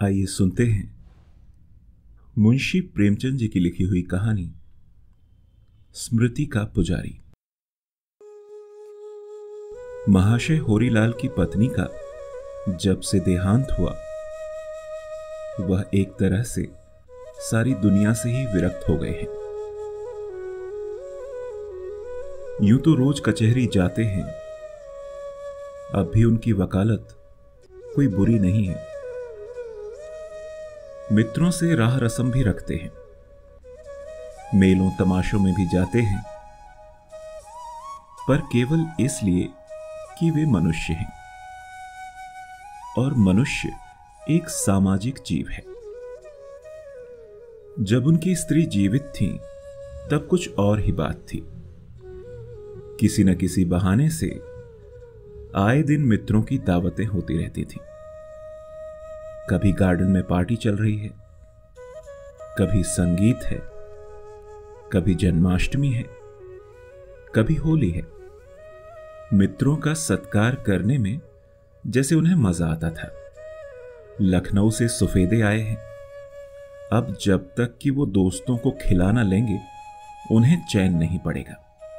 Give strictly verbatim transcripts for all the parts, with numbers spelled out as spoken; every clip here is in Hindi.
आइए सुनते हैं मुंशी प्रेमचंद जी की लिखी हुई कहानी स्मृति का पुजारी। महाशय होरीलाल की पत्नी का जब से देहांत हुआ, वह एक तरह से सारी दुनिया से ही विरक्त हो गए हैं। यूं तो रोज कचहरी जाते हैं, अब भी उनकी वकालत कोई बुरी नहीं है। मित्रों से राह रसम भी रखते हैं, मेलों तमाशों में भी जाते हैं, पर केवल इसलिए कि वे मनुष्य हैं और मनुष्य एक सामाजिक जीव है। जब उनकी स्त्री जीवित थी तब कुछ और ही बात थी। किसी न किसी बहाने से आए दिन मित्रों की दावतें होती रहती थी। कभी गार्डन में पार्टी चल रही है, कभी संगीत है, कभी जन्माष्टमी है, कभी होली है। मित्रों का सत्कार करने में जैसे उन्हें मजा आता था। लखनऊ से सफेदे आए हैं, अब जब तक कि वो दोस्तों को खिला ना लेंगे उन्हें चैन नहीं पड़ेगा।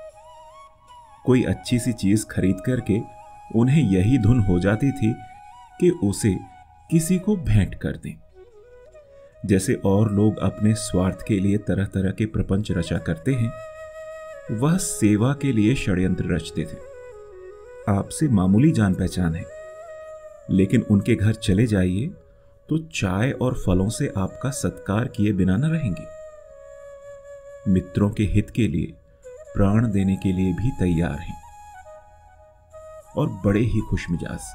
कोई अच्छी सी चीज खरीद करके उन्हें यही धुन हो जाती थी कि उसे किसी को भेंट कर दें। जैसे और लोग अपने स्वार्थ के लिए तरह तरह के प्रपंच रचा करते हैं, वह सेवा के लिए षड्यंत्र रचते थे। आपसे मामूली जान पहचान है, लेकिन उनके घर चले जाइए तो चाय और फलों से आपका सत्कार किए बिना न रहेंगे। मित्रों के हित के लिए प्राण देने के लिए भी तैयार हैं और बड़े ही खुशमिजाज।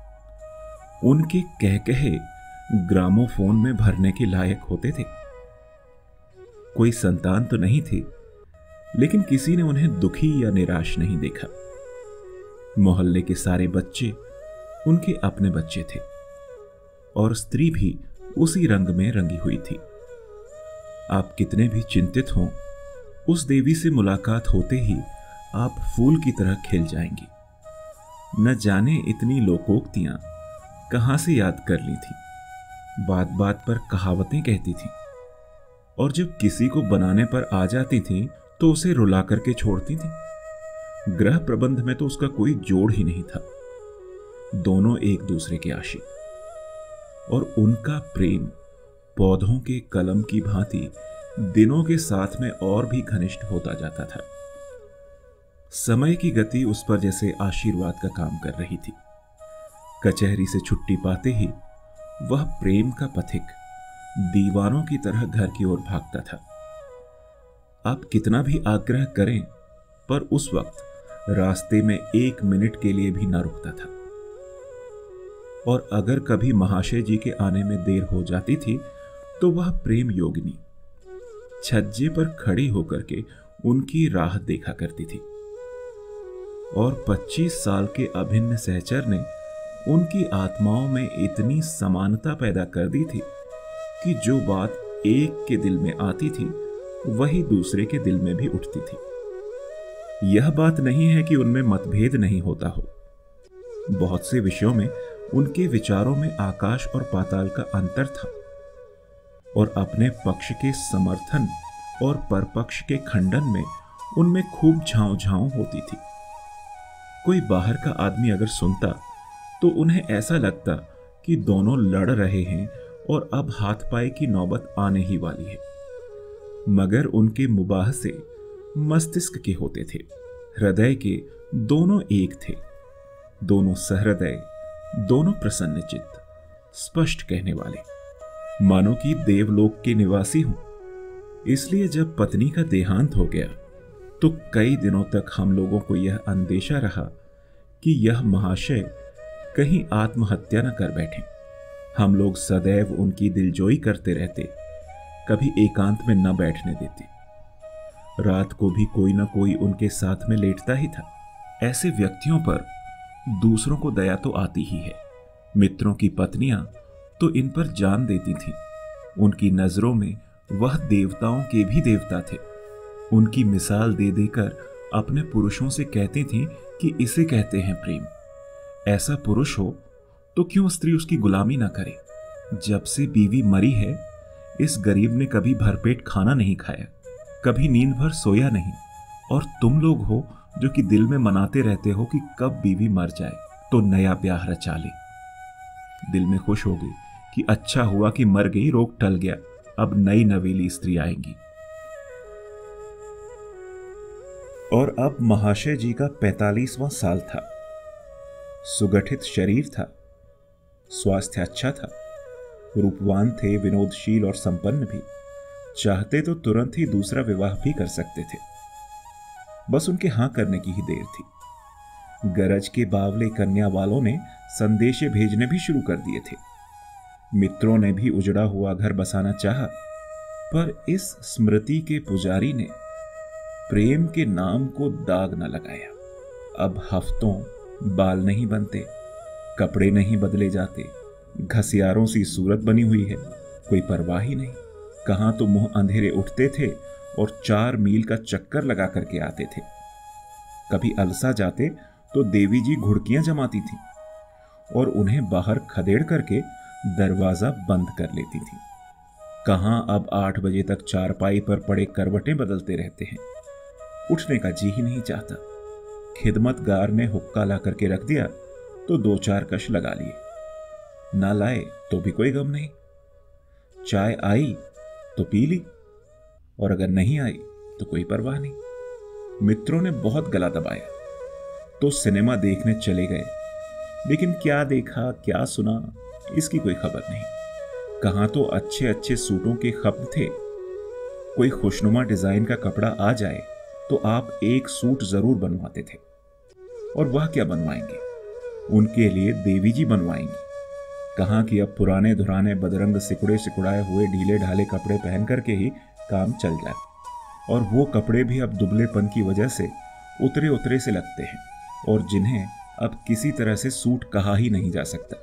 उनके कह कहे ग्रामोफोन में भरने के लायक होते थे। कोई संतान तो नहीं थी, लेकिन किसी ने उन्हें दुखी या निराश नहीं देखा। मोहल्ले के सारे बच्चे उनके अपने बच्चे थे और स्त्री भी उसी रंग में रंगी हुई थी। आप कितने भी चिंतित हों, उस देवी से मुलाकात होते ही आप फूल की तरह खिल जाएंगी। न जाने इतनी लोकोक्तियां कहां से याद कर ली थी। बात बात पर कहावतें कहती थी और जब किसी को बनाने पर आ जाती थी तो उसे रुला करके छोड़ती थी। ग्रह प्रबंध में तो उसका कोई जोड़ ही नहीं था। दोनों एक दूसरे के आशिक और उनका प्रेम पौधों के कलम की भांति दिनों के साथ में और भी घनिष्ठ होता जाता था। समय की गति उस पर जैसे आशीर्वाद का काम कर रही थी। कचहरी से छुट्टी पाते ही वह प्रेम का पथिक दीवानों की तरह घर की ओर भागता था। आप कितना भी आग्रह करें, पर उस वक्त रास्ते में एक मिनट के लिए भी ना रुकता था। और अगर कभी महाशय जी के आने में देर हो जाती थी तो वह प्रेम योगिनी छज्जे पर खड़ी होकर के उनकी राह देखा करती थी। और पच्चीस साल के अभिन्न सहचर ने उनकी आत्माओं में इतनी समानता पैदा कर दी थी कि जो बात एक के दिल में आती थी वही दूसरे के दिल में भी उठती थी। यह बात नहीं है कि उनमें मतभेद नहीं होता हो। बहुत से विषयों में उनके विचारों में आकाश और पाताल का अंतर था और अपने पक्ष के समर्थन और परपक्ष के खंडन में उनमें खूब झांव झांव होती थी। कोई बाहर का आदमी अगर सुनता तो उन्हें ऐसा लगता कि दोनों लड़ रहे हैं और अब हाथ पाई की नौबत आने ही वाली है। मगर उनके मुबाह से मस्तिष्क के होते थे, हृदय के दोनों एक थे। दोनों सहृदय, दोनों प्रसन्न चित्त, स्पष्ट कहने वाले, मानो कि देवलोक के निवासी हों। इसलिए जब पत्नी का देहांत हो गया तो कई दिनों तक हम लोगों को यह अंदेशा रहा कि यह महाशय कहीं आत्महत्या न कर बैठें। हम लोग सदैव उनकी दिलजोई करते रहते, कभी एकांत में न बैठने देते। रात को भी कोई न कोई उनके साथ में लेटता ही था। ऐसे व्यक्तियों पर दूसरों को दया तो आती ही है। मित्रों की पत्नियां तो इन पर जान देती थीं। उनकी नजरों में वह देवताओं के भी देवता थे। उनकी मिसाल दे देकर अपने पुरुषों से कहती थीं कि इसे कहते हैं प्रेम। ऐसा पुरुष हो तो क्यों स्त्री उसकी गुलामी ना करे। जब से बीवी मरी है, इस गरीब ने कभी भरपेट खाना नहीं खाया, कभी नींद भर सोया नहीं, और तुम लोग हो जो कि दिल में मनाते रहते हो कि कब बीवी मर जाए तो नया ब्याह रचा ले। दिल में खुश हो गई कि अच्छा हुआ कि मर गई, रोग टल गया, अब नई नवेली स्त्री आएंगी। और अब महाशय जी का पैंतालीसवां साल था। सुगठित शरीर था, स्वास्थ्य अच्छा था, रूपवान थे, विनोदशील और संपन्न भी। चाहते तो तुरंत ही दूसरा विवाह भी कर सकते थे, बस उनके हां करने की ही देर थी। गरज के बावले कन्या वालों ने संदेशे भेजने भी शुरू कर दिए थे। मित्रों ने भी उजड़ा हुआ घर बसाना चाहा, पर इस स्मृति के पुजारी ने प्रेम के नाम को दाग न लगाया। अब हफ्तों बाल नहीं बनते, कपड़े नहीं बदले जाते, घसियारों सी सूरत बनी हुई है, कोई परवाह ही नहीं। कहां तो मुंह अंधेरे उठते थे और चार मील का चक्कर लगा करके आते थे। कभी अलसा जाते तो देवी जी घुड़कियां जमाती थीं और उन्हें बाहर खदेड़ करके दरवाजा बंद कर लेती थीं। कहां अब आठ बजे तक चारपाई पर पड़े करवटें बदलते रहते हैं, उठने का जी ही नहीं चाहता। खिदमतगार ने हुक्का ला करके रख दिया तो दो चार कश लगा लिए, ना लाए तो भी कोई गम नहीं। चाय आई तो पी ली, और अगर नहीं आई तो कोई परवाह नहीं। मित्रों ने बहुत गला दबाया तो सिनेमा देखने चले गए, लेकिन क्या देखा क्या सुना इसकी कोई खबर नहीं। कहां तो अच्छे अच्छे सूटों के खप्त थे, कोई खुशनुमा डिजाइन का कपड़ा आ जाए तो आप एक सूट जरूर बनवाते थे, और वह क्या बनवाएंगे, उनके लिए देवी जी बनवाएंगी। कहां कि अब पुराने धुराने बदरंग सिकुड़े सिकुड़ाए हुए ढीले ढाले कपड़े पहन करके ही काम चल जाए, और वो कपड़े भी अब दुबलेपन की वजह से उतरे उतरे से लगते हैं, और जिन्हें अब किसी तरह से सूट कहा ही नहीं जा सकता।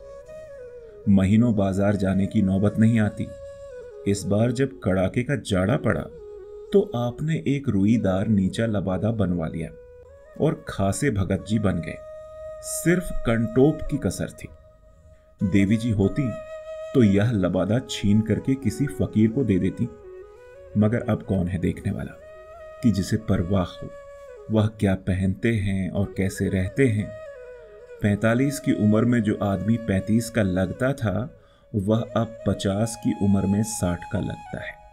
महीनों बाजार जाने की नौबत नहीं आती। इस बार जब कड़ाके का जाड़ा पड़ा तो आपने एक रुईदार नीचा लबादा बनवा लिया और खासे भगत जी बन गए। सिर्फ कंटोप की कसर थी। देवी जी होती तो यह लबादा छीन करके किसी फकीर को दे देती, मगर अब कौन है देखने वाला कि जिसे परवाह हो वह क्या पहनते हैं और कैसे रहते हैं। पैंतालीस की उम्र में जो आदमी पैंतीस का लगता था वह अब पचास की उम्र में साठ का लगता है।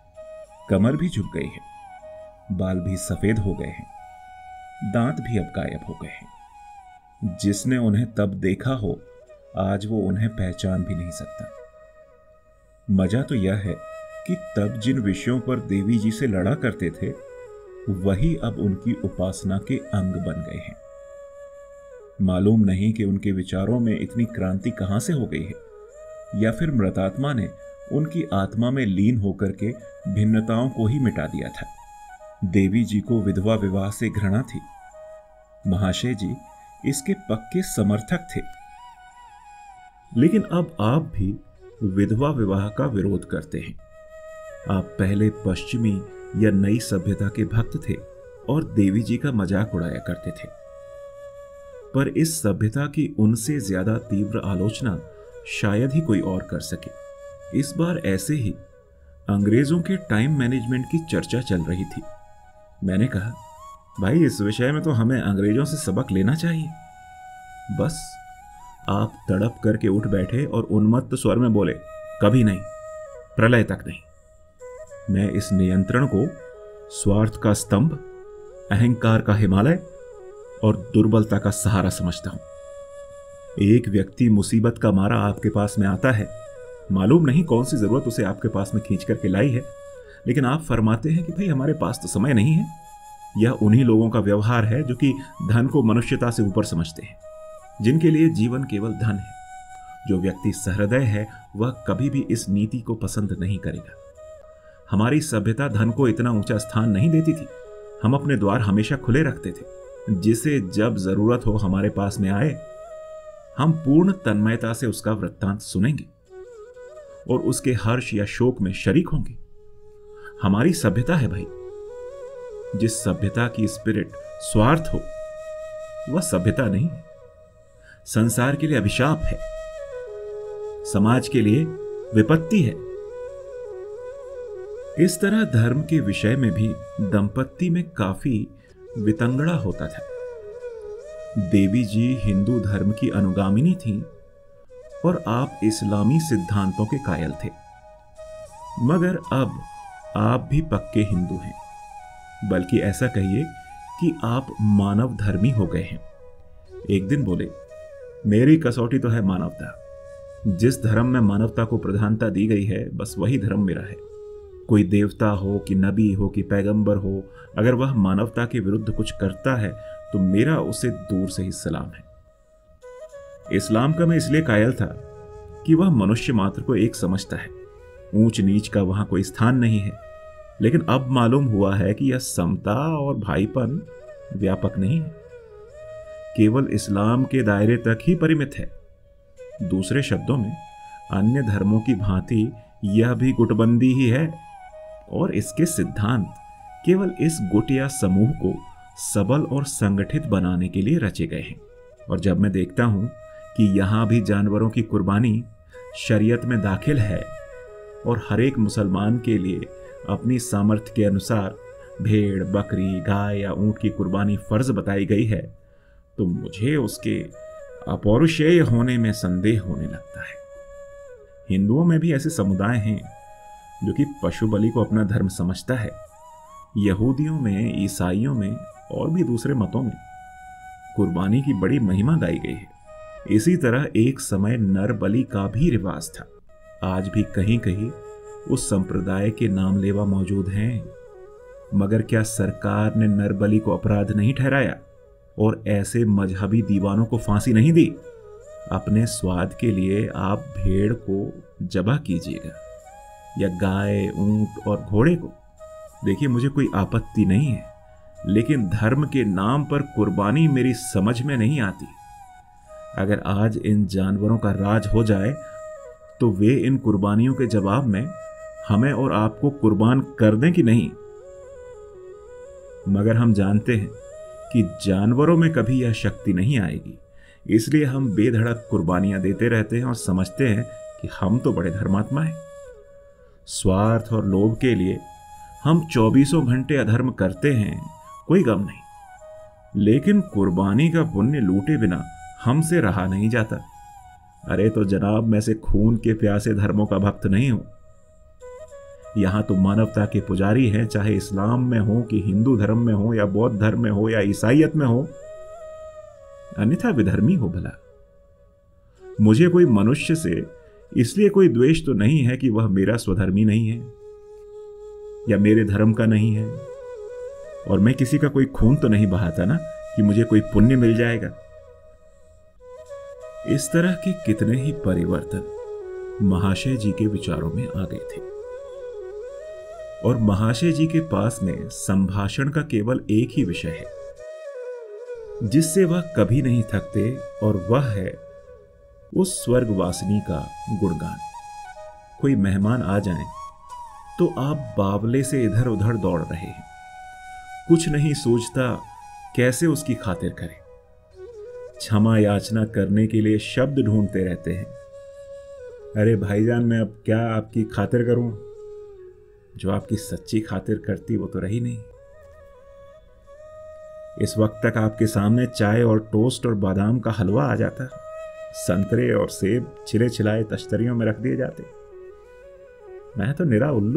कमर भी झुक गई है, बाल भी सफेद हो गए हैं, दांत भी अब गायब हो गए हैं। जिसने उन्हें तब देखा हो आज वो उन्हें पहचान भी नहीं सकता। मजा तो यह है कि तब जिन विषयों पर देवी जी से लड़ा करते थे वही अब उनकी उपासना के अंग बन गए हैं। मालूम नहीं कि उनके विचारों में इतनी क्रांति कहां से हो गई है, या फिर मृतात्मा ने उनकी आत्मा में लीन होकर के भिन्नताओं को ही मिटा दिया था। देवी जी को विधवा विवाह से घृणा थी। महाशय जी इसके पक्के समर्थक थे। लेकिन अब आप भी विधवा विवाह का विरोध करते हैं। आप पहले पश्चिमी या नई सभ्यता के भक्त थे और देवी जी का मजाक उड़ाया करते थे, पर इस सभ्यता की उनसे ज्यादा तीव्र आलोचना शायद ही कोई और कर सके। इस बार ऐसे ही अंग्रेजों के टाइम मैनेजमेंट की चर्चा चल रही थी। मैंने कहा, भाई इस विषय में तो हमें अंग्रेजों से सबक लेना चाहिए। बस आप तड़प करके उठ बैठे और उन्मत्त स्वर में बोले, कभी नहीं, प्रलय तक नहीं। मैं इस नियंत्रण को स्वार्थ का स्तंभ, अहंकार का हिमालय और दुर्बलता का सहारा समझता हूं। एक व्यक्ति मुसीबत का मारा आपके पास में आता है, मालूम नहीं कौन सी जरूरत उसे आपके पास में खींच करके लाई है, लेकिन आप फरमाते हैं कि भाई हमारे पास तो समय नहीं है। यह उन्हीं लोगों का व्यवहार है जो कि धन को मनुष्यता से ऊपर समझते हैं, जिनके लिए जीवन केवल धन है। जो व्यक्ति सहृदय है वह कभी भी इस नीति को पसंद नहीं करेगा। हमारी सभ्यता धन को इतना ऊंचा स्थान नहीं देती थी। हम अपने द्वार हमेशा खुले रखते थे। जिसे जब जरूरत हो हमारे पास में आए, हम पूर्ण तन्मयता से उसका वृत्तांत सुनेंगे और उसके हर्ष या शोक में शरीक होंगे। हमारी सभ्यता है भाई। जिस सभ्यता की स्पिरिट स्वार्थ हो वह सभ्यता नहीं है, संसार के लिए अभिशाप है, समाज के लिए विपत्ति है। इस तरह धर्म के विषय में भी दंपत्ति में काफी वितंगड़ा होता था। देवी जी हिंदू धर्म की अनुगामिनी थीं और आप इस्लामी सिद्धांतों के कायल थे, मगर अब आप भी पक्के हिंदू हैं, बल्कि ऐसा कहिए कि आप मानव धर्मी हो गए हैं। एक दिन बोले, मेरी कसौटी तो है मानवता। जिस धर्म में मानवता को प्रधानता दी गई है, बस वही धर्म मेरा है। कोई देवता हो कि नबी हो कि पैगंबर हो, अगर वह मानवता के विरुद्ध कुछ करता है तो मेरा उसे दूर से ही सलाम है। इस्लाम का मैं इसलिए कायल था कि वह मनुष्य मात्र को एक समझता है, ऊंच नीच का वहां कोई स्थान नहीं है। लेकिन अब मालूम हुआ है कि यह समता और भाईपन व्यापक नहीं है, केवल इस्लाम के दायरे तक ही परिमित है। दूसरे शब्दों में, अन्य धर्मों की भांति यह भी गुटबंदी ही है और इसके सिद्धांत केवल इस गुट या समूह को सबल और संगठित बनाने के लिए रचे गए हैं। और जब मैं देखता हूं कि यहां भी जानवरों की कुर्बानी शरीयत में दाखिल है और हर एक मुसलमान के लिए अपनी सामर्थ्य के अनुसार भेड़, बकरी, गाय या ऊंट की कुर्बानी फर्ज बताई गई है, तो मुझे उसके अपौरुषेय होने में संदेह होने लगता है। हिंदुओं में भी ऐसे समुदाय हैं जो कि पशु बलि को अपना धर्म समझता है। यहूदियों में, ईसाइयों में और भी दूसरे मतों में कुर्बानी की बड़ी महिमा गाई गई है। इसी तरह एक समय नर बलि का भी रिवाज था। आज भी कहीं कहीं उस संप्रदाय के नामलेवा मौजूद हैं, मगर क्या सरकार ने नर बलि को अपराध नहीं ठहराया और ऐसे मजहबी दीवानों को फांसी नहीं दी? अपने स्वाद के लिए आप भेड़ को जबा कीजिएगा या गाय, ऊंट और घोड़े को। देखिए, मुझे कोई आपत्ति नहीं है, लेकिन धर्म के नाम पर कुर्बानी मेरी समझ में नहीं आती। अगर आज इन जानवरों का राज हो जाए तो वे इन कुर्बानियों के जवाब में हमें और आपको कुर्बान कर दें कि नहीं? मगर हम जानते हैं कि जानवरों में कभी यह शक्ति नहीं आएगी, इसलिए हम बेधड़क कुर्बानियां देते रहते हैं और समझते हैं कि हम तो बड़े धर्मात्मा हैं। स्वार्थ और लोभ के लिए हम चौबीसों घंटे अधर्म करते हैं, कोई गम नहीं, लेकिन कुर्बानी का पुण्य लूटे बिना हमसे रहा नहीं जाता। अरे तो जनाब, मैं से खून के प्यासे धर्मों का भक्त नहीं हूं। यहां तो मानवता के पुजारी हैं, चाहे इस्लाम में हो कि हिंदू धर्म में हो या बौद्ध धर्म में हो या ईसाइयत में हो, अन्यथा विधर्मी हो भला। मुझे कोई मनुष्य से इसलिए कोई द्वेष तो नहीं है कि वह मेरा स्वधर्मी नहीं है या मेरे धर्म का नहीं है, और मैं किसी का कोई खून तो नहीं बहाता ना कि मुझे कोई पुण्य मिल जाएगा। इस तरह के कितने ही परिवर्तन महाशय जी के विचारों में आ गए थे, और महाशय जी के पास में संभाषण का केवल एक ही विषय है जिससे वह कभी नहीं थकते, और वह है उस स्वर्गवासिनी का गुणगान। कोई मेहमान आ जाए तो आप बावले से इधर उधर दौड़ रहे हैं, कुछ नहीं सोचता कैसे उसकी खातिर करें, क्षमा याचना करने के लिए शब्द ढूंढते रहते हैं। अरे भाईजान, मैं अब क्या आपकी खातिर करूं? जो आपकी सच्ची खातिर करती वो तो रही नहीं। इस वक्त तक आपके सामने चाय और टोस्ट और बादाम का हलवा आ जाता, संतरे और सेब छिले छिलाए तश्तरियों में रख दिए जाते। मैं तो निरा उल्लू।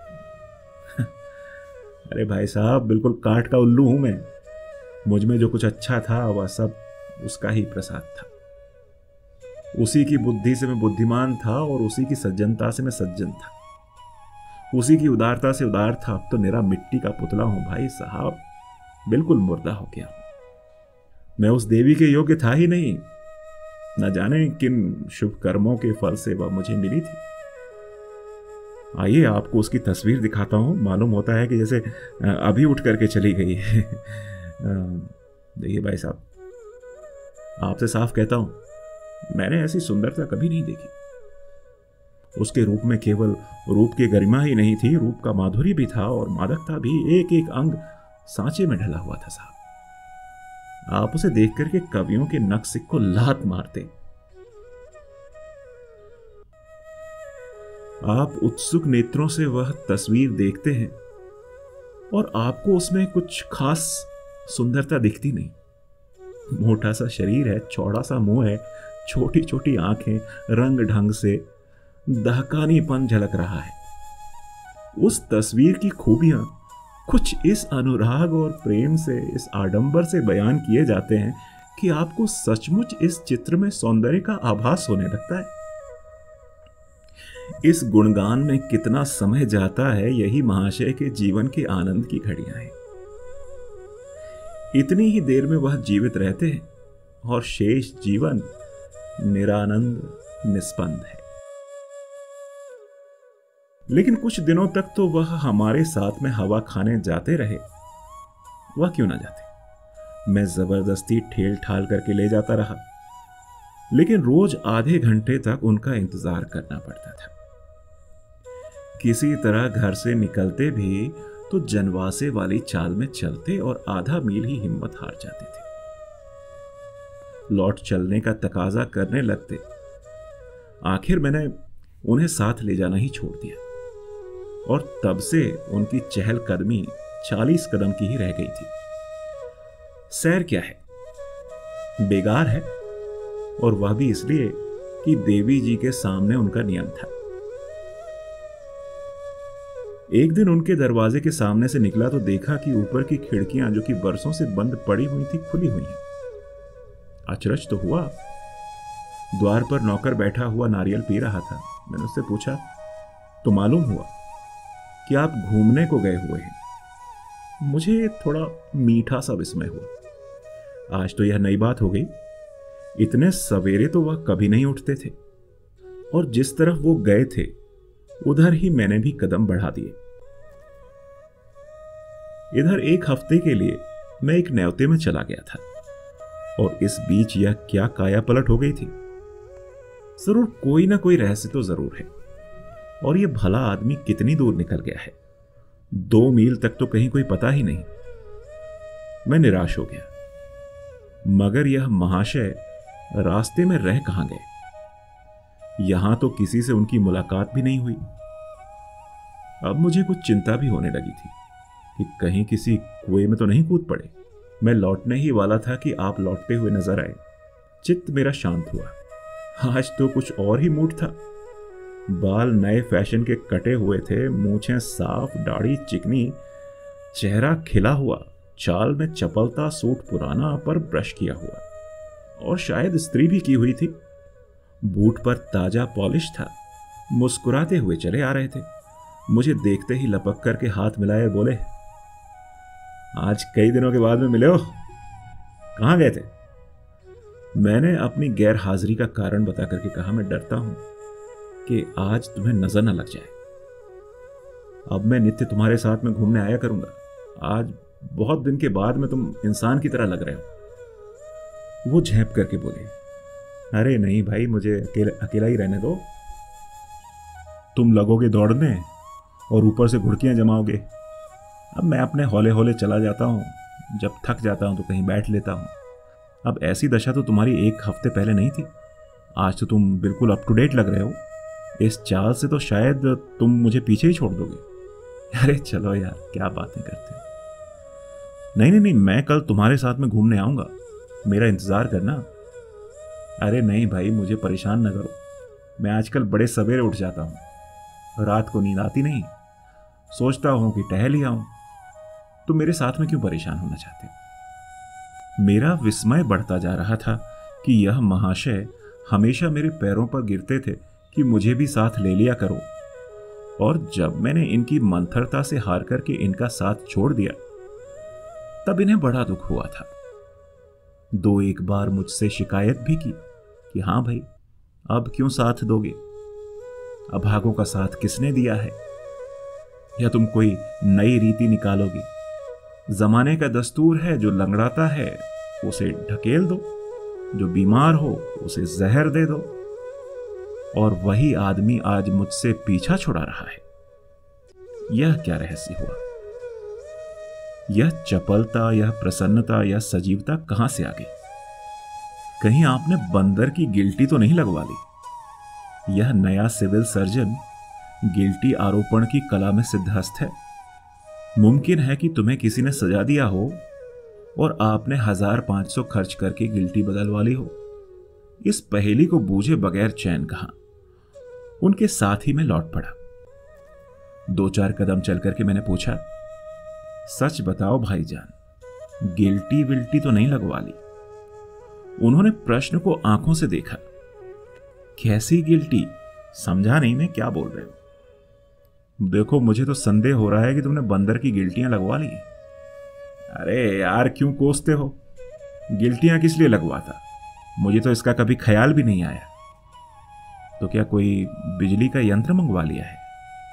अरे भाई साहब, बिल्कुल काठ का उल्लू हूं मैं। मुझ में जो कुछ अच्छा था वह सब उसका ही प्रसाद था। उसी की बुद्धि से मैं बुद्धिमान था और उसी की सज्जनता से मैं सज्जन था, उसी की उदारता से उदार था। अब तो निरा मिट्टी का पुतला हूं भाई साहब, बिल्कुल मुर्दा हो गया हूं। मैं उस देवी के योग्य था ही नहीं, न जाने किन शुभ कर्मों के फल से वह मुझे मिली थी। आइए आपको उसकी तस्वीर दिखाता हूं। मालूम होता है कि जैसे अभी उठ करके चली गई है। देखिए भाई साहब, आपसे साफ कहता हूं, मैंने ऐसी सुंदरता कभी नहीं देखी। उसके रूप में केवल रूप की गरिमा ही नहीं थी, रूप का माधुर्य भी था और मादकता भी। एक एक अंग सांचे में ढला हुआ था साहब। आप उसे देख करके कवियों के नक्श को लात मारते। आप उत्सुक नेत्रों से वह तस्वीर देखते हैं और आपको उसमें कुछ खास सुंदरता दिखती नहीं। मोटा सा शरीर है, चौड़ा सा मुंह है, छोटी छोटी आंखें, रंग ढंग से दहकानीपन झलक रहा है। उस तस्वीर की खूबियां कुछ इस अनुराग और प्रेम से, इस आडंबर से बयान किए जाते हैं कि आपको सचमुच इस चित्र में सौंदर्य का आभास होने लगता है। इस गुणगान में कितना समय जाता है, यही महाशय के जीवन के आनंद की घड़ियां हैं। इतनी ही देर में वह जीवित रहते हैं और शेष जीवन निरानंद निस्पंद है। लेकिन कुछ दिनों तक तो वह हमारे साथ में हवा खाने जाते रहे। वह क्यों ना जाते, मैं जबरदस्ती ठेल ठाल करके ले जाता रहा, लेकिन रोज आधे घंटे तक उनका इंतजार करना पड़ता था। किसी तरह घर से निकलते भी तो जनवासे वाली चाल में चलते और आधा मील ही हिम्मत हार जाते थे। लौट चलने का तकाजा करने लगते। आखिर मैंने उन्हें साथ ले जाना ही छोड़ दिया और तब से उनकी चहलकदमी चालीस कदम की ही रह गई थी। सैर क्या है, बेगार है, और वह भी इसलिए कि देवी जी के सामने उनका नियम था। एक दिन उनके दरवाजे के सामने से निकला तो देखा कि ऊपर की खिड़कियां जो कि बरसों से बंद पड़ी हुई थी, खुली हुई हैं। अचरज तो हुआ। द्वार पर नौकर बैठा हुआ नारियल पी रहा था। मैंने उससे पूछा, तो मालूम हुआ कि आप घूमने को गए हुए हैं। मुझे थोड़ा मीठा सा विस्मय हुआ। आज तो यह नई बात हो गई। इतने सवेरे तो वह कभी नहीं उठते थे, और जिस तरफ वो गए थे उधर ही मैंने भी कदम बढ़ा दिए। इधर एक हफ्ते के लिए मैं एक न्योते में चला गया था, और इस बीच यह क्या काया पलट हो गई थी। जरूर कोई ना कोई रहस्य तो जरूर है, और यह भला आदमी कितनी दूर निकल गया है। दो मील तक तो कहीं कोई पता ही नहीं। मैं निराश हो गया, मगर यह महाशय रास्ते में रह कहां गए। यहां तो किसी से उनकी मुलाकात भी नहीं हुई। अब मुझे कुछ चिंता भी होने लगी थी कि कहीं किसी कुएं में तो नहीं कूद पड़े। मैं लौटने ही वाला था कि आप लौटते हुए नजर आए। चित्त मेरा शांत हुआ। आज तो कुछ और ही मूड था। बाल नए फैशन के कटे हुए थे, मूछें साफ, दाढ़ी चिकनी, चेहरा खिला हुआ, चाल में चपलता, सूट पुराना पर ब्रश किया हुआ, और शायद स्त्री भी की हुई थी। बूट पर ताजा पॉलिश था। मुस्कुराते हुए चले आ रहे थे। मुझे देखते ही लपक करके हाथ मिलाए बोले, आज कई दिनों के बाद में मिले हो, कहां गए थे? मैंने अपनी गैर हाजिरी का कारण बता करके कहा, मैं डरता हूं कि आज तुम्हें नजर न लग जाए। अब मैं नित्य तुम्हारे साथ में घूमने आया करूंगा। आज बहुत दिन के बाद में तुम इंसान की तरह लग रहे हो। वो झेप करके बोले, अरे नहीं भाई, मुझे अकेला अकेला ही रहने दो। तुम लगोगे दौड़ने और ऊपर से घुड़कियां जमाओगे। अब मैं अपने हौले हौले चला जाता हूँ। जब थक जाता हूँ तो कहीं बैठ लेता हूँ। अब ऐसी दशा तो तुम्हारी एक हफ्ते पहले नहीं थी। आज तो तुम बिल्कुल अप टू डेट लग रहे हो। इस चाल से तो शायद तुम मुझे पीछे ही छोड़ दोगे। अरे चलो यार, क्या बातें करते हो। नहीं नहीं नहीं, मैं कल तुम्हारे साथ में घूमने आऊंगा, मेरा इंतजार करना। अरे नहीं भाई, मुझे परेशान न करो। मैं आजकल बड़े सवेरे उठ जाता हूँ, रात को नींद आती नहीं। सोचता हूँ कि टहल ही आऊं। तो मेरे साथ में क्यों परेशान होना चाहते हो? मेरा विस्मय बढ़ता जा रहा था कि यह महाशय हमेशा मेरे पैरों पर गिरते थे कि मुझे भी साथ ले लिया करो, और जब मैंने इनकी मंथरता से हार करके इनका साथ छोड़ दिया तब इन्हें बड़ा दुख हुआ था। दो एक बार मुझसे शिकायत भी की कि हाँ भाई, अब क्यों साथ दोगे? अभागों का साथ किसने दिया है? या तुम कोई नई रीति निकालोगे? जमाने का दस्तूर है, जो लंगड़ाता है उसे ढकेल दो, जो बीमार हो उसे जहर दे दो। और वही आदमी आज मुझसे पीछा छुड़ा रहा है। यह क्या रहस्य हुआ? यह चपलता, यह प्रसन्नता, यह सजीवता कहां से आ गई? कहीं आपने बंदर की गिल्टी तो नहीं लगवा ली? यह नया सिविल सर्जन गिल्टी आरोपण की कला में सिद्धहस्त है। मुमकिन है कि तुम्हें किसी ने सजा दिया हो और आपने हजार पांच सौ खर्च करके गिल्टी बदलवा ली हो। इस पहेली को बूझे बगैर चैन कहां, उनके साथ ही मैं लौट पड़ा। दो चार कदम चल करके मैंने पूछा, सच बताओ भाईजान, गिल्टी विल्टी तो नहीं लगवा ली? उन्होंने प्रश्न को आंखों से देखा। कैसी गिल्टी? समझा नहीं मैं क्या बोल रहे हो। देखो, मुझे तो संदेह हो रहा है कि तुमने बंदर की गिल्टियां लगवा ली। अरे यार, क्यों कोसते हो? गिल्टियां किस लिए लगवाता? मुझे तो इसका कभी ख्याल भी नहीं आया। तो क्या कोई बिजली का यंत्र मंगवा लिया है?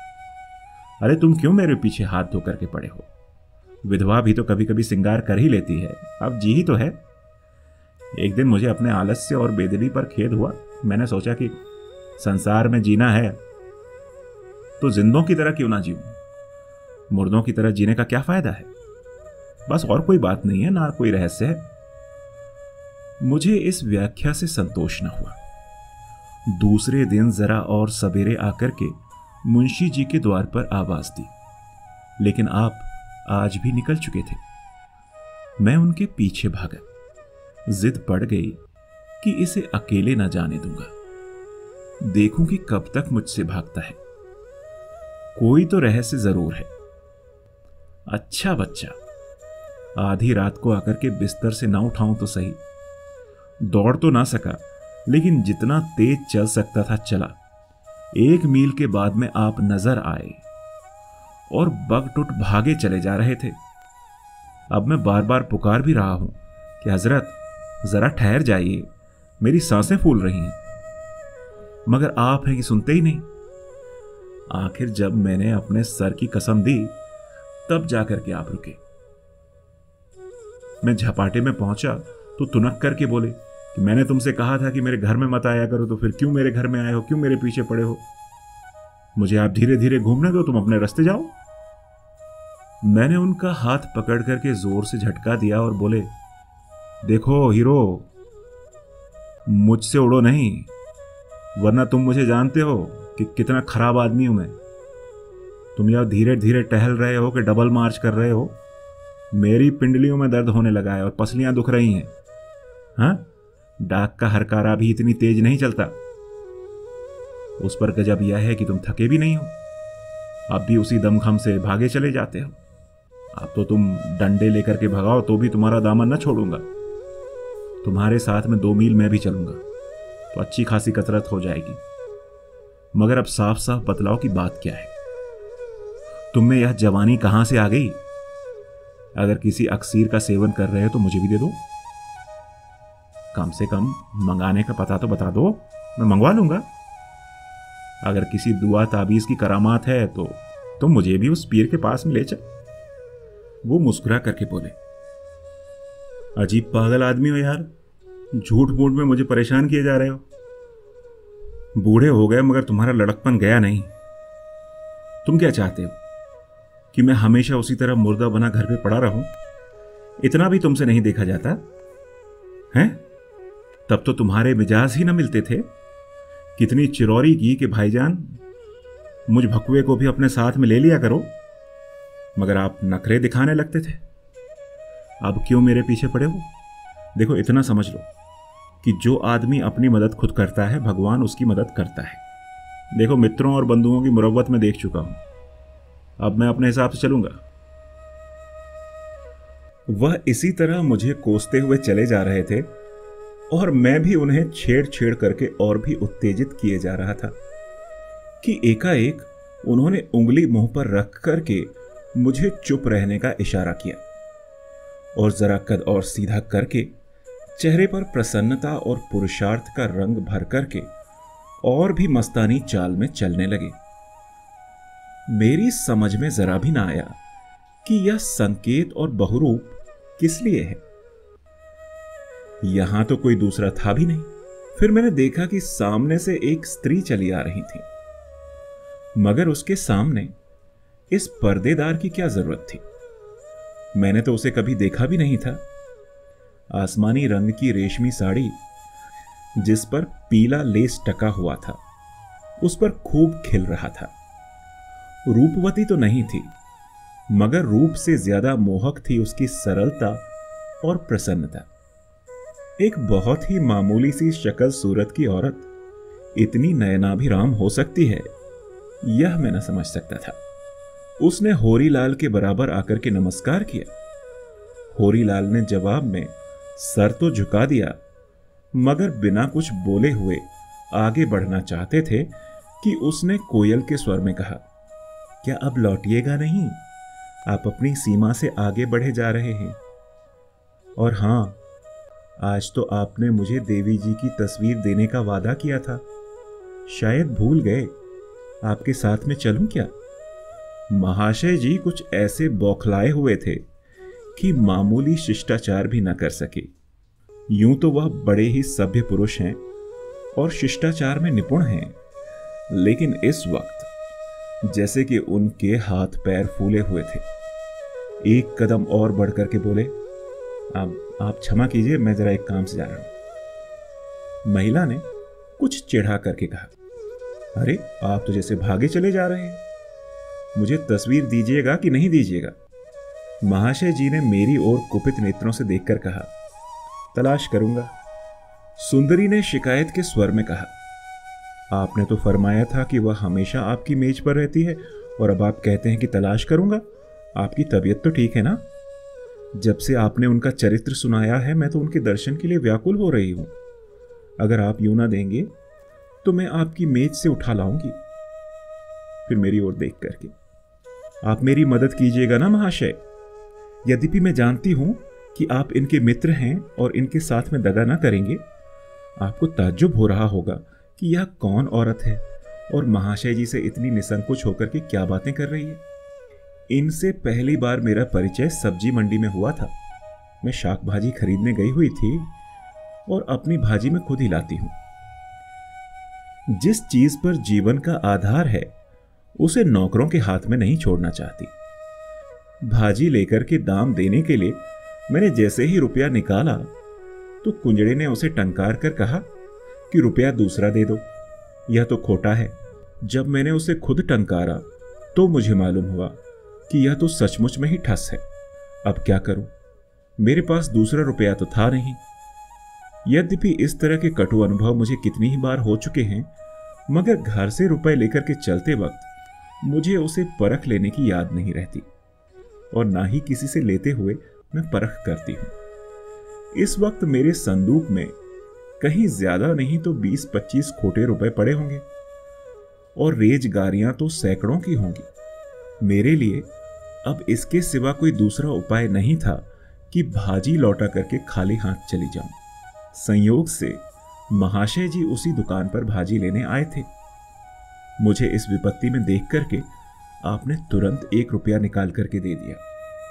अरे तुम क्यों मेरे पीछे हाथ धो करके पड़े हो? विधवा भी तो कभी कभी श्रृंगार कर ही लेती है, अब जी ही तो है। एक दिन मुझे अपने आलस्य और बेदबी पर खेद हुआ। मैंने सोचा कि संसार में जीना है तो जिंदों की तरह क्यों ना जीऊं, मुर्दों की तरह जीने का क्या फायदा है। बस, और कोई बात नहीं है, ना कोई रहस्य है। मुझे इस व्याख्या से संतोष न हुआ। दूसरे दिन जरा और सवेरे आकर के मुंशी जी के द्वार पर आवाज दी, लेकिन आप आज भी निकल चुके थे। मैं उनके पीछे भागा। जिद पड़ गई कि इसे अकेले न जाने दूंगा, देखूं कि कब तक मुझसे भागता है। कोई तो रहस्य जरूर है। अच्छा बच्चा, आधी रात को आकर के बिस्तर से ना उठाऊं तो सही। दौड़ तो ना सका, लेकिन जितना तेज चल सकता था चला। एक मील के बाद में आप नजर आए और बगटुट भागे चले जा रहे थे। अब मैं बार बार पुकार भी रहा हूं कि हजरत जरा ठहर जाइए, मेरी सांसें फूल रही हैं, मगर आप हैं कि सुनते ही नहीं। आखिर जब मैंने अपने सर की कसम दी तब जाकर के आप रुके। मैं झपाटे में पहुंचा तो तुनक करके बोले कि मैंने तुमसे कहा था कि मेरे घर में मत आया करो, तो फिर क्यों मेरे घर में आए हो, क्यों मेरे पीछे पड़े हो? मुझे आप धीरे धीरे घूमने दो, तुम अपने रास्ते जाओ। मैंने उनका हाथ पकड़ करके जोर से झटका दिया और बोले, देखो हीरो, मुझसे उड़ो नहीं, वरना तुम मुझे जानते हो कि कितना खराब आदमी हूं मैं। तुम यह धीरे धीरे टहल रहे हो कि डबल मार्च कर रहे हो। मेरी पिंडलियों में दर्द होने लगा है और पसलियां दुख रही हैं। हाँ, डाक का हरकारा भी इतनी तेज नहीं चलता। उस पर गजब यह है कि तुम थके भी नहीं हो, अब भी उसी दमखम से भागे चले जाते हो। अब तो तुम डंडे लेकर के भगाओ तो भी तुम्हारा दामन न छोड़ूंगा। तुम्हारे साथ में दो मील मैं भी चलूंगा तो अच्छी खासी कसरत हो जाएगी। मगर अब साफ साफ बतलाओ कि बात क्या है? तुम में यह जवानी कहां से आ गई? अगर किसी अक्सीर का सेवन कर रहे हो तो मुझे भी दे दो। कम से कम मंगाने का पता तो बता दो, मैं मंगवा लूंगा। अगर किसी दुआ ताबीज की करामात है तो तुम मुझे भी उस पीर के पास में ले चल। वो मुस्कुरा करके बोले, अजीब पागल आदमी हो यार, झूठ मूठ में मुझे परेशान किए जा रहे हो। बूढ़े हो गए मगर तुम्हारा लड़कपन गया नहीं। तुम क्या चाहते हो कि मैं हमेशा उसी तरह मुर्दा बना घर पे पड़ा रहूं? इतना भी तुमसे नहीं देखा जाता हैं? तब तो तुम्हारे मिजाज ही ना मिलते थे। कितनी चिरौरी की कि भाईजान मुझ भकुए को भी अपने साथ में ले लिया करो, मगर आप नखरे दिखाने लगते थे। अब क्यों मेरे पीछे पड़े हो? देखो, इतना समझ लो कि जो आदमी अपनी मदद खुद करता है, भगवान उसकी मदद करता है। देखो, मित्रों और बंधुओं की मुरव्वत में देख चुका हूं, अब मैं अपने हिसाब से चलूंगा। वह इसी तरह मुझे कोसते हुए चले जा रहे थे और मैं भी उन्हें छेड़ छेड़ करके और भी उत्तेजित किए जा रहा था कि एकाएक उन्होंने उंगली मुंह पर रख करके मुझे चुप रहने का इशारा किया और जरा कद और सीधा करके चेहरे पर प्रसन्नता और पुरुषार्थ का रंग भर करके और भी मस्तानी चाल में चलने लगे। मेरी समझ में जरा भी ना आया कि यह संकेत और बहुरूप किस लिए है। यहां तो कोई दूसरा था भी नहीं। फिर मैंने देखा कि सामने से एक स्त्री चली आ रही थी, मगर उसके सामने इस पर्देदार की क्या जरूरत थी? मैंने तो उसे कभी देखा भी नहीं था। आसमानी रंग की रेशमी साड़ी जिस पर पीला लेस टका हुआ था, उस पर खूब खिल रहा था। रूपवती तो नहीं थी, मगर रूप से ज्यादा मोहक थी उसकी सरलता और प्रसन्नता। एक बहुत ही मामूली सी शक्ल सूरत की औरत इतनी नयनाभिराम हो सकती है, यह मैं न समझ सकता था। उसने होरीलाल के बराबर आकर के नमस्कार किया। होरीलाल ने जवाब में सर तो झुका दिया, मगर बिना कुछ बोले हुए आगे बढ़ना चाहते थे कि उसने कोयल के स्वर में कहा, क्या अब लौटिएगा नहीं? आप अपनी सीमा से आगे बढ़े जा रहे हैं। और हां, आज तो आपने मुझे देवी जी की तस्वीर देने का वादा किया था, शायद भूल गए। आपके साथ में चलूं क्या? महाशय जी कुछ ऐसे बौखलाए हुए थे कि मामूली शिष्टाचार भी न कर सके। यूं तो वह बड़े ही सभ्य पुरुष हैं और शिष्टाचार में निपुण हैं, लेकिन इस वक्त जैसे कि उनके हाथ पैर फूले हुए थे। एक कदम और बढ़ करके बोले, आप आप क्षमा कीजिए, मैं जरा एक काम से जा रहा हूं। महिला ने कुछ चिढ़ा करके कहा, अरे आप तो जैसे भागे चले जा रहे हैं, मुझे तस्वीर दीजिएगा कि नहीं दीजिएगा? महाशय जी ने मेरी ओर कुपित नेत्रों से देखकर कहा, तलाश करूंगा। सुंदरी ने शिकायत के स्वर में कहा, आपने तो फरमाया था कि वह हमेशा आपकी मेज पर रहती है और अब आप कहते हैं कि तलाश करूंगा। आपकी तबीयत तो ठीक है ना? जब से आपने उनका चरित्र सुनाया है मैं तो उनके दर्शन के लिए व्याकुल हो रही हूं। अगर आप यूं ना देंगे तो मैं आपकी मेज से उठा लाऊंगी। फिर मेरी ओर देख करके, आप मेरी मदद कीजिएगा ना महाशय। यद्यपि मैं जानती हूं कि आप इनके मित्र हैं और इनके साथ में दगा ना करेंगे। आपको ताज्जुब हो रहा होगा कि यह कौन औरत है और महाशय जी से इतनी निसंकोच होकर के क्या बातें कर रही है। इनसे पहली बार मेरा परिचय सब्जी मंडी में हुआ था। मैं शाक भाजी खरीदने गई हुई थी और अपनी भाजी में खुद ही लाती हूं। जिस चीज पर जीवन का आधार है उसे नौकरों के हाथ में नहीं छोड़ना चाहती। भाजी लेकर के दाम देने के लिए मैंने जैसे ही रुपया निकाला तो कुंजड़े ने उसे टंकार कर कहा कि रुपया दूसरा दे दो, यह तो खोटा है। जब मैंने उसे खुद टंकारा तो मुझे मालूम हुआ कि यह तो सचमुच में ही ठस है। अब क्या करूं? मेरे पास दूसरा रुपया तो था नहीं। यद्यपि इस तरह के कटु अनुभव मुझे कितनी ही बार हो चुके हैं, मगर घर से रुपए लेकर के चलते वक्त मुझे उसे परख लेने की याद नहीं रहती और ना ही किसी से लेते हुए मैं परख करती हूं। इस वक्त मेरे संदूक में कहीं ज्यादा नहीं तो बीस पच्चीस खोटे रुपए पड़े होंगे और रेजगारियां तो सैकड़ों की होंगी। मेरे लिए अब इसके सिवा कोई दूसरा उपाय नहीं था कि भाजी लौटा करके खाली हाथ चली जाऊं। संयोग से महाशय जी उसी दुकान पर भाजी लेने आए थे। मुझे इस विपत्ति में देख करके आपने तुरंत एक रुपया निकाल करके दे दिया।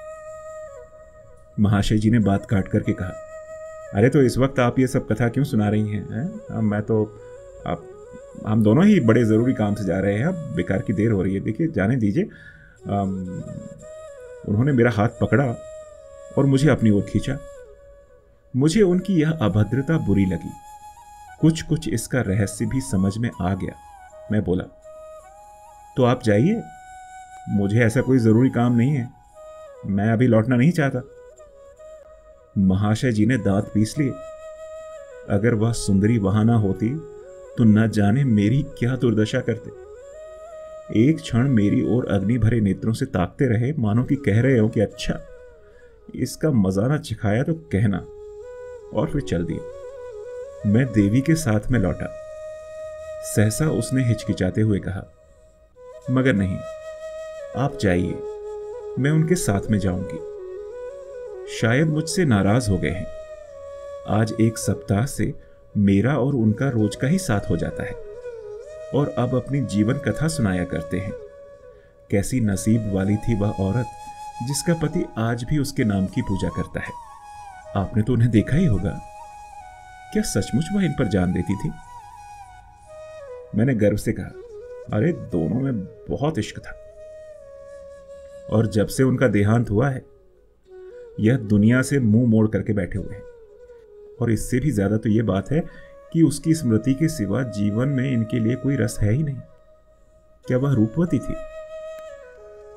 महाशय जी ने बात काट करके कहा, अरे तो इस वक्त आप ये सब कथा क्यों सुना रही हैं? है? मैं तो आप हम दोनों ही बड़े ज़रूरी काम से जा रहे हैं, अब बेकार की देर हो रही है। देखिए, जाने दीजिए। उन्होंने मेरा हाथ पकड़ा और मुझे अपनी ओर खींचा। मुझे उनकी यह अभद्रता बुरी लगी। कुछ कुछ इसका रहस्य भी समझ में आ गया। मैं बोला, तो आप जाइए, मुझे ऐसा कोई ज़रूरी काम नहीं है, मैं अभी लौटना नहीं चाहता। महाशय जी ने दांत पीस लिए। अगर वह सुंदरी वहां ना होती तो न जाने मेरी क्या दुर्दशा करते। एक क्षण मेरी ओर अग्नि भरे नेत्रों से ताकते रहे, मानो कि कह रहे हो कि अच्छा, इसका मजा ना चिखाया तो कहना, और फिर चल दिए। मैं देवी के साथ में लौटा। सहसा उसने हिचकिचाते हुए कहा, मगर नहीं, आप जाइए, मैं उनके साथ में जाऊंगी। शायद मुझसे नाराज हो गए हैं। आज एक सप्ताह से मेरा और उनका रोज का ही साथ हो जाता है और अब अपनी जीवन कथा सुनाया करते हैं। कैसी नसीब वाली थी वह औरत जिसका पति आज भी उसके नाम की पूजा करता है। आपने तो उन्हें देखा ही होगा। क्या सचमुच वह इन पर जान देती थी? मैंने गर्व से कहा, अरे दोनों में बहुत इश्क था और जब से उनका देहांत हुआ है यह दुनिया से मुंह मोड़ करके बैठे हुए हैं। और इससे भी ज्यादा तो यह बात है कि उसकी स्मृति के सिवा जीवन में इनके लिए कोई रस है ही नहीं। क्या वह रूपवती थी?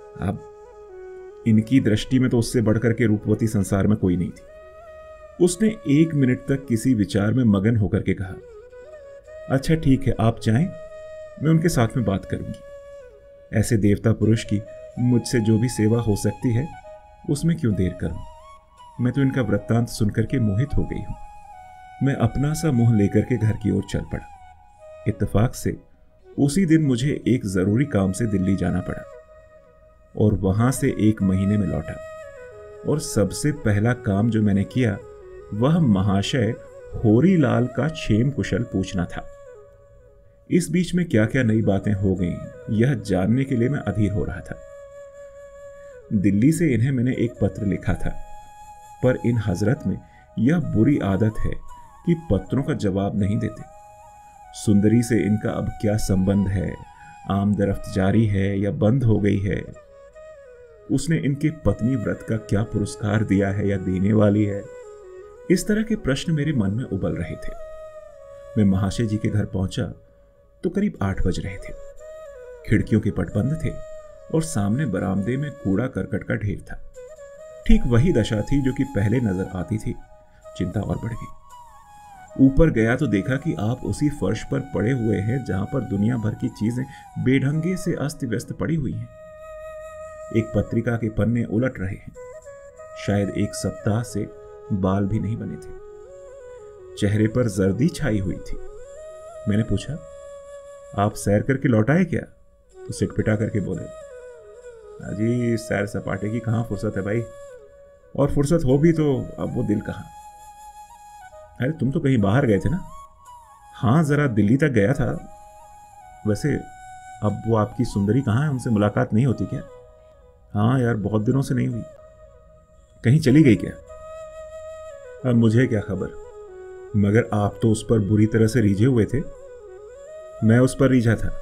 अब इनकी दृष्टि में तो उससे बढ़कर के रूपवती संसार में कोई नहीं थी। उसने एक मिनट तक किसी विचार में मगन होकर के कहा, अच्छा ठीक है, आप जाएं, मैं उनके साथ में बात करूंगी। ऐसे देवता पुरुष की मुझसे जो भी सेवा हो सकती है उसमें क्यों देर करूं। मैं तो इनका वृत्तांत सुनकर के मोहित हो गई हूं। मैं अपना सा मुंह लेकर के घर की ओर चल पड़ा। इत्तेफाक से उसी दिन मुझे एक जरूरी काम से दिल्ली जाना पड़ा और वहां से एक महीने में लौटा। और सबसे पहला काम जो मैंने किया वह महाशय होरीलाल का क्षेम कुशल पूछना था। इस बीच में क्या क्या नई बातें हो गईं, यह जानने के लिए मैं अधीर हो रहा था। दिल्ली से इन्हें मैंने एक पत्र लिखा था, पर इन हजरत में यह बुरी आदत है कि पत्रों का जवाब नहीं देते। सुंदरी से इनका अब क्या संबंध है, आमदरफ्त जारी है या बंद हो गई है, उसने इनके पत्नी व्रत का क्या पुरस्कार दिया है या देने वाली है, इस तरह के प्रश्न मेरे मन में उबल रहे थे। मैं महाशय जी के घर पहुंचा तो करीब आठ बज रहे थे। खिड़कियों के पट बंद थे और सामने बरामदे में कूड़ा करकट का ढेर था। ठीक वही दशा थी जो कि पहले नजर आती थी। चिंता और बढ़ गई। ऊपर गया तो देखा कि आप उसी फर्श पर पड़े हुए हैं जहां पर दुनिया भर की चीजें बेढंगे से अस्त व्यस्त पड़ी हुई हैं। एक पत्रिका के पन्ने उलट रहे हैं। शायद एक सप्ताह से बाल भी नहीं बने थे। चेहरे पर जर्दी छाई हुई थी। मैंने पूछा, आप सैर करके लौट आए क्या? तो सिटपिटा करके बोले, अजी सैर सपाटे की कहां फुर्सत है भाई, और फुर्सत हो भी तो अब वो दिल कहां। अरे तुम तो कहीं बाहर गए थे ना? हाँ, जरा दिल्ली तक गया था। वैसे अब वो आपकी सुंदरी कहाँ है, उनसे मुलाकात नहीं होती क्या? हाँ यार, बहुत दिनों से नहीं हुई। कहीं चली गई क्या? अब मुझे क्या खबर, मगर आप तो उस पर बुरी तरह से रीझे हुए थे। मैं उस पर रीझा था?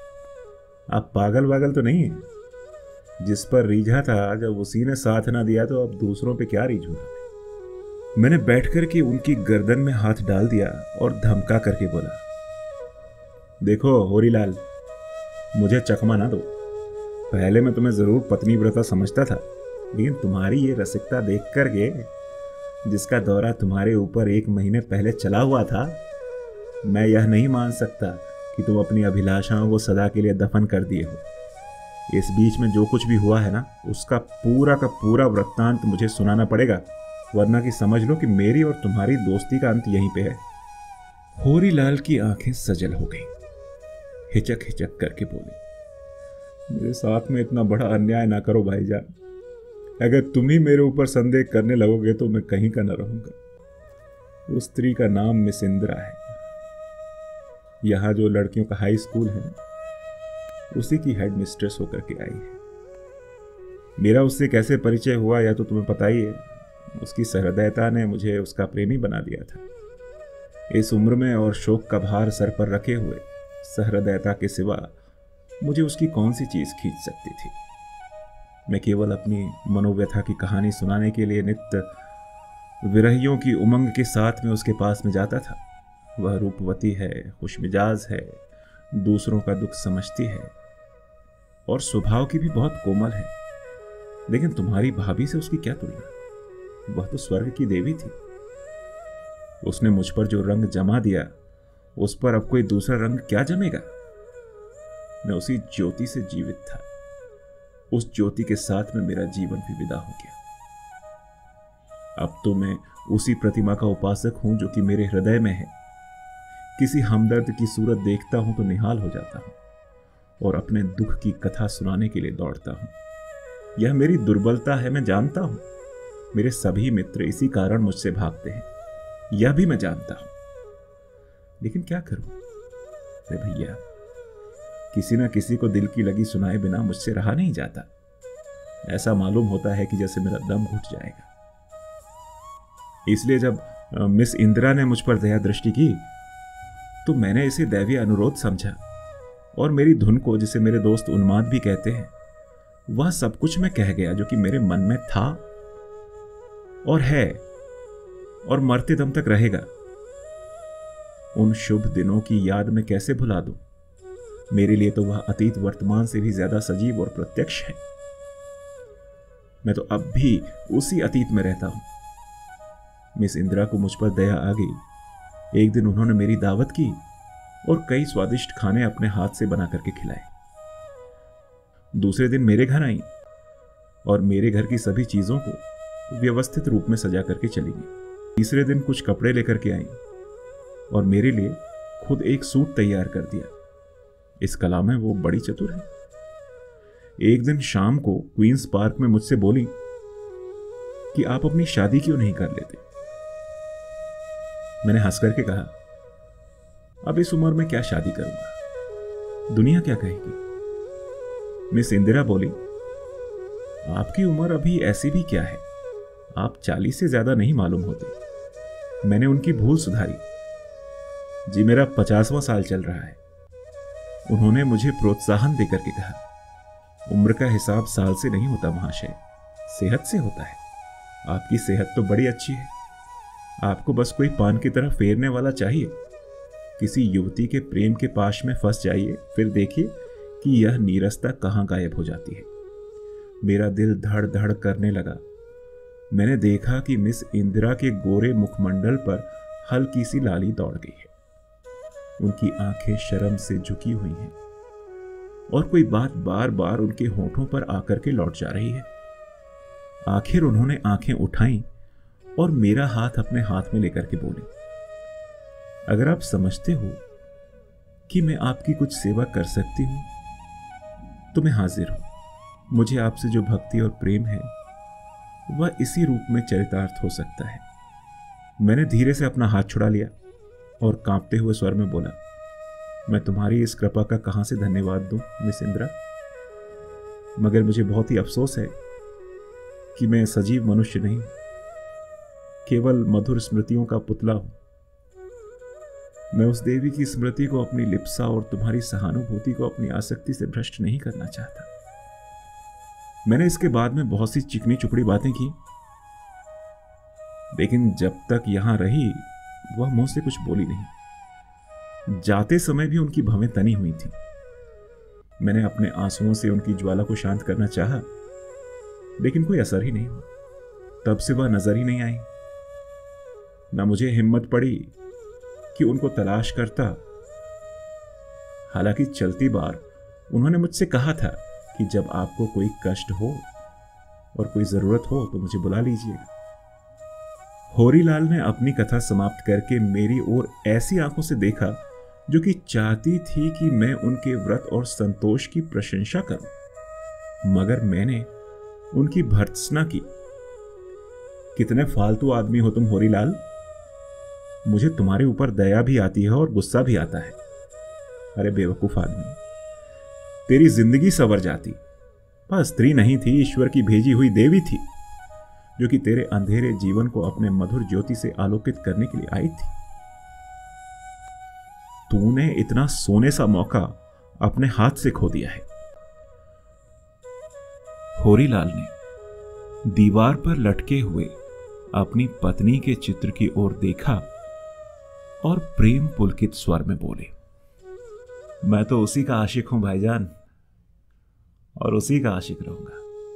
आप पागल वागल तो नहीं है? जिस पर रीझा था, जब उसी ने साथ ना दिया तो अब दूसरों पे क्या रीझूंगा। मैंने बैठकर के उनकी गर्दन में हाथ डाल दिया और धमका करके बोला, देखो होरीलाल, मुझे चकमा ना दो। पहले मैं तुम्हें जरूर पत्नी व्रता समझता था, लेकिन तुम्हारी ये रसिकता देख करके, जिसका दौरा तुम्हारे ऊपर एक महीने पहले चला हुआ था, मैं यह नहीं मान सकता कि तुम अपनी अभिलाषाओं को सदा के लिए दफन कर दिए हो। इस बीच में जो कुछ भी हुआ है ना, उसका पूरा का पूरा वृत्तांत मुझे सुनाना पड़ेगा, वरना कि समझ लो कि मेरी और तुम्हारी दोस्ती का अंत यहीं पे है। होरीलाल की आंखें सजल हो गईं। हिचक हिचक करके बोले, मेरे साथ में इतना बड़ा अन्याय ना करो भाईजान। अगर तुम ही मेरे ऊपर संदेह करने लगोगे तो मैं कहीं का न रहूंगा। उस स्त्री का नाम मिस इंदिरा है। यहाँ जो लड़कियों का हाई स्कूल है, उसी की हेड मिस्ट्रेस होकर के आई है। मेरा उससे कैसे परिचय हुआ यह तो तुम्हें पता ही है। उसकी सहृदयता ने मुझे उसका प्रेमी बना दिया था। इस उम्र में और शोक का भार सर पर रखे हुए सहृदयता के सिवा मुझे उसकी कौन सी चीज खींच सकती थी। मैं केवल अपनी मनोव्यथा की कहानी सुनाने के लिए नित्य विरहियों की उमंग के साथ में उसके पास में जाता था। वह रूपवती है, खुशमिजाज है, दूसरों का दुख समझती है और स्वभाव की भी बहुत कोमल है। लेकिन तुम्हारी भाभी से उसकी क्या तुलना, वह तो स्वर्ग की देवी थी। उसने मुझ पर जो रंग जमा दिया, उस पर अब कोई दूसरा रंग क्या जमेगा। मैं उसी ज्योति से जीवित था। उस ज्योति के साथ में मेरा जीवन भी विदा हो गया। अब तो मैं उसी प्रतिमा का उपासक हूं जो कि मेरे हृदय में है। किसी हमदर्द की सूरत देखता हूं तो निहाल हो जाता हूं और अपने दुख की कथा सुनाने के लिए दौड़ता हूं। यह मेरी दुर्बलता है, मैं जानता हूं। मेरे सभी मित्र इसी कारण मुझसे भागते हैं, यह भी मैं जानता हूं। लेकिन क्या करूं? अरे भैया, किसी ना किसी को दिल की लगी सुनाए बिना मुझसे रहा नहीं जाता। ऐसा मालूम होता है कि जैसे मेरा दम घुट जाएगा। इसलिए जब मिस इंदिरा ने मुझ पर दया दृष्टि की तो मैंने इसे दैवीय अनुरोध समझा और मेरी धुन को, जिसे मेरे दोस्त उन्माद भी कहते हैं, वह सब कुछ मैं कह गया जो कि मेरे मन में था और है और मरते दम तक रहेगा। उन शुभ दिनों की याद में कैसे भुला दूं? मेरे लिए तो वह अतीत वर्तमान से भी ज्यादा सजीव और प्रत्यक्ष है। मैं तो अब भी उसी अतीत में रहता हूं। मिस इंदिरा को मुझ पर दया आ गई। एक दिन उन्होंने मेरी दावत की और कई स्वादिष्ट खाने अपने हाथ से बना करके खिलाए। दूसरे दिन मेरे घर आई और मेरे घर की सभी चीजों को व्यवस्थित रूप में सजा करके चली गई। तीसरे दिन कुछ कपड़े लेकर के आई और मेरे लिए खुद एक सूट तैयार कर दिया। इस कला में वो बड़ी चतुर है। एक दिन शाम को क्वींस पार्क में मुझसे बोली कि आप अपनी शादी क्यों नहीं कर लेते। मैंने हंस करके कहा, अब इस उम्र में क्या शादी करूंगा, दुनिया क्या कहेगी। मिस इंदिरा बोली, आपकी उम्र अभी ऐसी भी क्या है, आप चालीस से ज्यादा नहीं मालूम होते। मैंने उनकी भूल सुधारी। जी मेरा पचासवां साल चल रहा है। उन्होंने मुझे प्रोत्साहन देकर के कहा, उम्र का हिसाब साल से नहीं होता महाशय, सेहत से होता है। आपकी सेहत तो बड़ी अच्छी है। आपको बस कोई पान की तरह फेरने वाला चाहिए। किसी युवती के प्रेम के पाश में फंस जाइए, फिर देखिए कि यह नीरसता कहां गायब हो जाती है। मेरा दिल धड़ धड़ करने लगा। मैंने देखा कि मिस इंदिरा के गोरे मुखमंडल पर हल्की सी लाली दौड़ गई है। उनकी आंखें शर्म से झुकी हुई हैं और कोई बात बार बार उनके होठों पर आकर के लौट जा रही है। आखिर उन्होंने आंखें उठाई और मेरा हाथ अपने हाथ में लेकर के बोली, अगर आप समझते हो कि मैं आपकी कुछ सेवा कर सकती हूं तो मैं हाजिर हूं। मुझे आपसे जो भक्ति और प्रेम है वह इसी रूप में चरितार्थ हो सकता है। मैंने धीरे से अपना हाथ छुड़ा लिया और कांपते हुए स्वर में बोला, मैं तुम्हारी इस कृपा का कहां से धन्यवाद दूं मिस इंदिरा, मगर मुझे बहुत ही अफसोस है कि मैं सजीव मनुष्य नहीं, केवल मधुर स्मृतियों का पुतला हूं। मैं उस देवी की स्मृति को अपनी लिप्सा और तुम्हारी सहानुभूति को अपनी आसक्ति से भ्रष्ट नहीं करना चाहता। मैंने इसके बाद में बहुत सी चिकनी चुपड़ी बातें की, लेकिन जब तक यहां रही वह मुंह से कुछ बोली नहीं। जाते समय भी उनकी भवें तनी हुई थी। मैंने अपने आंसुओं से उनकी ज्वाला को शांत करना चाहा, लेकिन कोई असर ही नहीं हुआ। तब से वह नजर ही नहीं आई। न मुझे हिम्मत पड़ी कि उनको तलाश करता। हालांकि चलती बार उन्होंने मुझसे कहा था कि जब आपको कोई कष्ट हो और कोई जरूरत हो तो मुझे बुला लीजिएगा। होरीलाल ने अपनी कथा समाप्त करके मेरी ओर ऐसी आंखों से देखा जो कि चाहती थी कि मैं उनके व्रत और संतोष की प्रशंसा करूं, मगर मैंने उनकी भर्त्सना की। कितने फालतू आदमी हो तुम होरीलाल, मुझे तुम्हारे ऊपर दया भी आती है और गुस्सा भी आता है। अरे बेवकूफ आदमी, तेरी जिंदगी संवर जाती। वह स्त्री नहीं थी, ईश्वर की भेजी हुई देवी थी, जो कि तेरे अंधेरे जीवन को अपने मधुर ज्योति से आलोकित करने के लिए आई थी। तूने इतना सोने सा मौका अपने हाथ से खो दिया है। होरीलाल ने दीवार पर लटके हुए अपनी पत्नी के चित्र की ओर देखा और प्रेम पुलकित स्वर में बोले, मैं तो उसी का आशिक हूं भाईजान, और उसी का आशिक रहूंगा।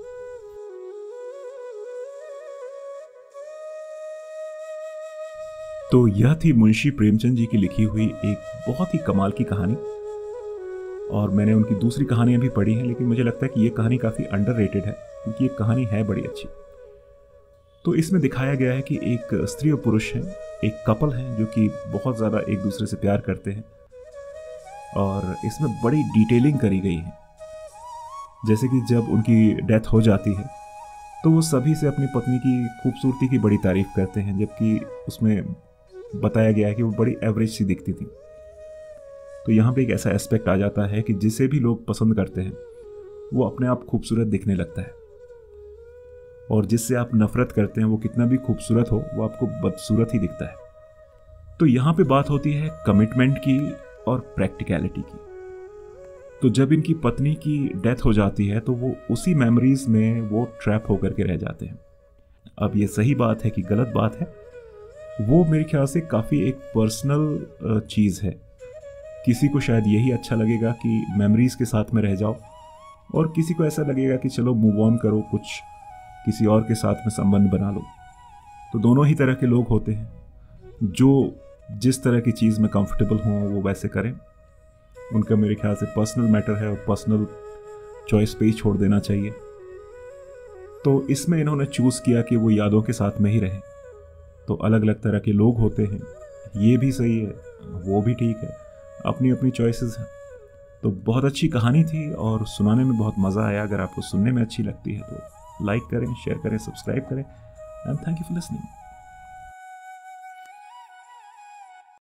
तो यह थी मुंशी प्रेमचंद जी की लिखी हुई एक बहुत ही कमाल की कहानी। और मैंने उनकी दूसरी कहानियां भी पढ़ी हैं, लेकिन मुझे लगता है कि यह कहानी काफी अंडररेटेड है, क्योंकि ये कहानी है बड़ी अच्छी। तो इसमें दिखाया गया है कि एक स्त्री और पुरुष है, एक कपल है जो कि बहुत ज़्यादा एक दूसरे से प्यार करते हैं, और इसमें बड़ी डिटेलिंग करी गई है। जैसे कि जब उनकी डेथ हो जाती है तो वो सभी से अपनी पत्नी की खूबसूरती की बड़ी तारीफ करते हैं, जबकि उसमें बताया गया है कि वो बड़ी एवरेज सी दिखती थी। तो यहाँ पे एक ऐसा एस्पेक्ट आ जाता है कि जिसे भी लोग पसंद करते हैं वो अपने आप खूबसूरत दिखने लगता है, और जिससे आप नफरत करते हैं वो कितना भी खूबसूरत हो वो आपको बदसूरत ही दिखता है। तो यहाँ पे बात होती है कमिटमेंट की और प्रैक्टिकलिटी की। तो जब इनकी पत्नी की डेथ हो जाती है तो वो उसी मेमोरीज में वो ट्रैप होकर के रह जाते हैं। अब ये सही बात है कि गलत बात है, वो मेरे ख्याल से काफ़ी एक पर्सनल चीज़ है। किसी को शायद यही अच्छा लगेगा कि मेमोरीज के साथ में रह जाओ, और किसी को ऐसा लगेगा कि चलो मूव ऑन करो, कुछ किसी और के साथ में संबंध बना लो। तो दोनों ही तरह के लोग होते हैं, जो जिस तरह की चीज़ में कंफर्टेबल हों वो वैसे करें। उनका मेरे ख्याल से पर्सनल मैटर है और पर्सनल चॉइस पे ही छोड़ देना चाहिए। तो इसमें इन्होंने चूज़ किया कि वो यादों के साथ में ही रहें। तो अलग अलग तरह के लोग होते हैं, ये भी सही है, वो भी ठीक है, अपनी अपनी चॉइसेस हैं। तो बहुत अच्छी कहानी थी और सुनाने में बहुत मज़ा आया। अगर आपको सुनने में अच्छी लगती है तो लाइक करें, शेयर करें, सब्सक्राइब करें and thank you for listening.